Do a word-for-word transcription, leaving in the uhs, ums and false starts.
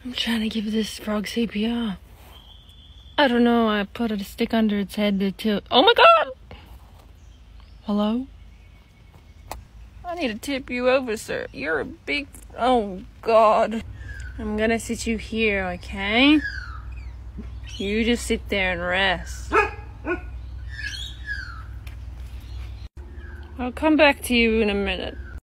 I'm trying to give this frog C P R. I don't know, I put a stick under its head to tilt. Oh my god! Hello? I need to tip you over, sir. You're a big... Oh god. I'm gonna sit you here, okay? You just sit there and rest. I'll come back to you in a minute.